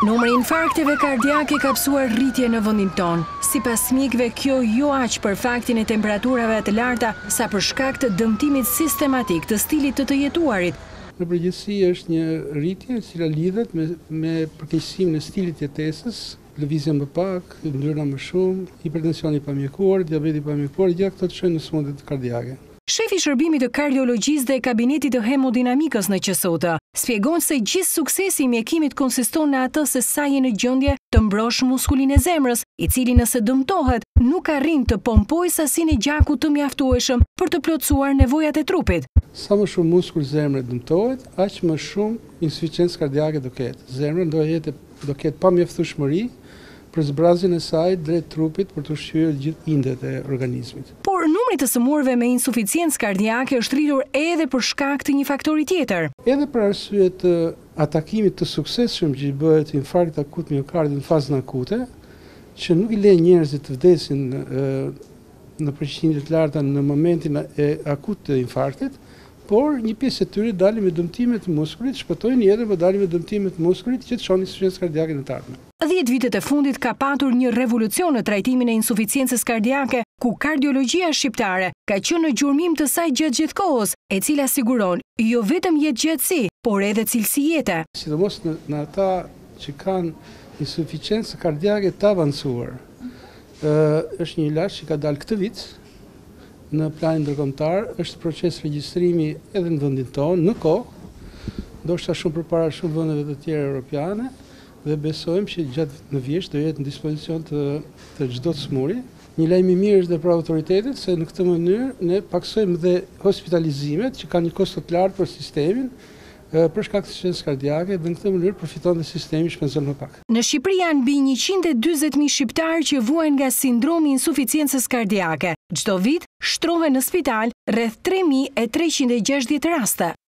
Numri infarkteve kardiake ka psuar rritje në vendin tonë. Sipas mjekëve, kjo jo aq për faktin e temperaturave të larta, sa për shkak të dëmtimit sistematik të stilit të jetuarit. Në përgjithësi është një rritje e cila lidhet me përkeqësimin e stilit jetesës, lëvizje më pak, yndyrna më shumë, hipertensioni pamjekuar, diabeti pamjekuar, gjitha këto të shojnë në sëmundjet kardiake. Shefi i shërbimit të kardiologjisë dhe kabinetit të hemodinamikës në QSOT shpjegon se gjithë suksesi i mjekimit konsiston në atë se sa je në gjendje të mbrosh muskulin e zemrës, i cili nëse dëmtohet nuk arrin të pompojë sasinë e gjakut të mjaftueshëm për të plotësuar nevojat e trupit. Sa më shumë muskull zemre dëmtohet, aq më shumë insuficiencë kardiake do ketë. Zemra do ketë pamjaftueshmëri për zbrazjen e saj drejt trupit për të ushqyer gjithë indet e organizmit. Por numri të sëmurëve me insuficiencë kardiake është rritur edhe për shkak të një faktori tjetër. Edhe për arsye të atakimit të suksesshëm që bëhet infarkt akut miokardit në fazën akute, që nuk i lën njerëzit të vdesin në përqindje të larta në momentin e akut të infarktit, por një pjesë e tyre dalin me dëmtime të muskulit, shpëtojnë jetën, por dalin me dëmtime të muskulit që të shohin insuficiencë kardiake në të ardhmen. 10 vitet e fundit ka patur një revolucion në trajtimin e insuficiencës kardiake, ku kardiologjia shqiptare ka qenë në gjurmim të saj gjatë gjithë kohës, e cila siguron jo vetëm jetëgjatësi, por edhe cilësi jete. Sidomos në ata që kanë insuficiencë kardiake të avancuar, është një ilaç që ka dalë këtë vit në planin ndërkombëtar, është proces regjistrimi edhe në vendin tonë, në kohë, ndoshta shumë përpara shumë vendeve të tjera europiane, dhe besojmë që gjatë në vjeç do jetë në dispozicion të çdo smuri. Një lajm i mirë është dhe për autoritetet, se në këtë mënyrë ne paksojmë dhe hospitalizimet që kanë një kosto të lartë për sistemin, për shkak të insuficiencës kardiake, dhe në këtë mënyrë përfiton dhe sistemi shpenzon më pak. Në Shqipëri janë mbi 140.000 shqiptarë që vuajnë nga sindromi i insuficiencës kardiake. Çdo vit shtrohen në spital rreth 3.360 raste.